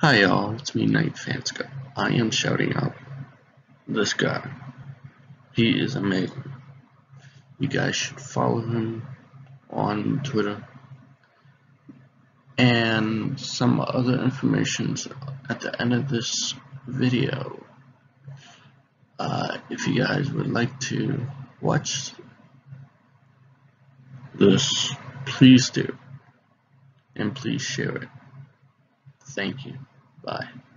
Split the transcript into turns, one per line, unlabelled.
Hi y'all, it's me Night Fanska. I am shouting out this guy. He is amazing. You guys should follow him on Twitter and some other information at the end of this video. If you guys would like to watch this, please do, and please share it. Thank you. Bye.